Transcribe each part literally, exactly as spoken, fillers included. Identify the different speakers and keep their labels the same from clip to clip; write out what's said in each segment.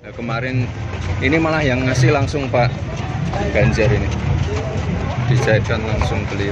Speaker 1: Ya, kemarin ini malah yang ngasih langsung Pak Ganjar ini, dijahitkan langsung beliau.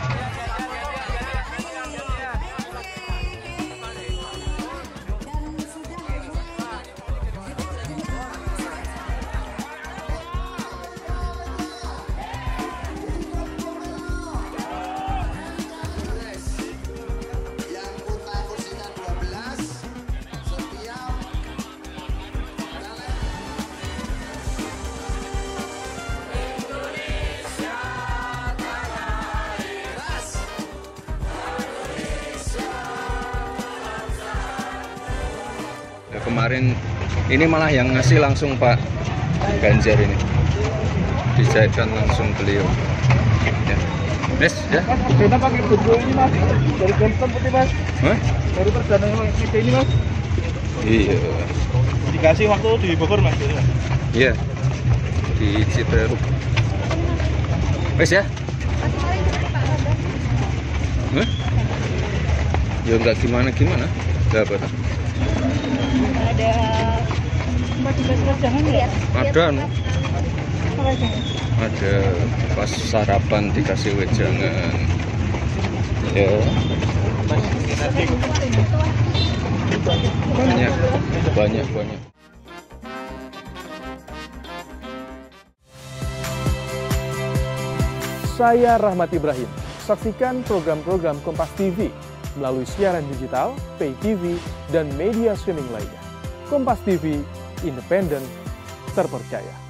Speaker 1: Ya, kemarin ini malah yang ngasih langsung Pak Ganjar ini, dijahitkan langsung beliau. Ya, Mas, ya.
Speaker 2: Kita pakai baju ini Mas, dari Gonton putih Mas.
Speaker 1: Hah?
Speaker 2: Dari perdana yang kita ini Mas.
Speaker 1: Iya.
Speaker 2: Dikasih waktu di Bogor Mas.
Speaker 1: Iya. Di Citerup. Mas ya. Hah? Ya enggak gimana-gimana. Enggak apa.
Speaker 3: Ada baju-baju jangan ya?
Speaker 1: Ada anu. Ada pas sarapan dikasih wejangan. Ya. Banyak, banyak, banyak.
Speaker 4: Saya Rahmat Ibrahim. Saksikan program-program Kompas T V melalui siaran digital, pay T V, dan media streaming lainnya. Kompas T V, independen, terpercaya.